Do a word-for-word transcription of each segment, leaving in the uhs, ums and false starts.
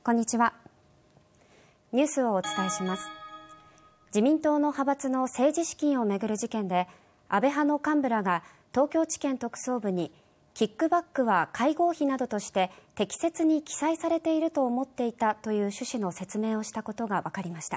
こんにちは。ニュースをお伝えします。自民党の派閥の政治資金をめぐる事件で、安倍派の幹部らが東京地検特捜部にキックバックは会合費などとして適切に記載されていると思っていたという趣旨の説明をしたことが分かりました。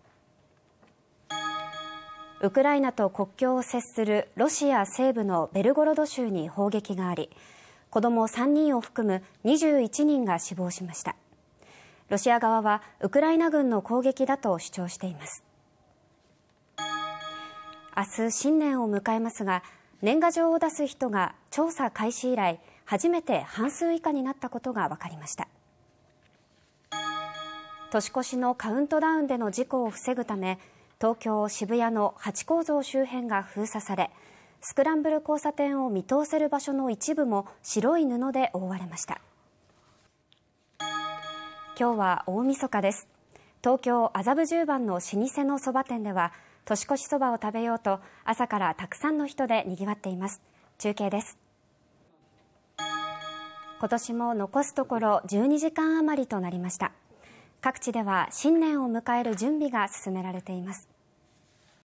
ウクライナと国境を接するロシア西部のベルゴロド州に砲撃があり、子どもさんにんを含むにじゅういちにんが死亡しました。ロシア側はウクライナ軍の攻撃だと主張しています。明日新年を迎えますが、年賀状を出す人が調査開始以来初めて半数以下になったことが分かりました。年越しのカウントダウンでの事故を防ぐため、東京・渋谷のハチ公像周辺が封鎖され、スクランブル交差点を見通せる場所の一部も白い布で覆われました。今日は大晦日です。東京麻布十番の老舗のそば店では、年越しそばを食べようと朝からたくさんの人でにぎわっています。中継です。今年も残すところじゅうにじかん余りとなりました。各地では新年を迎える準備が進められています。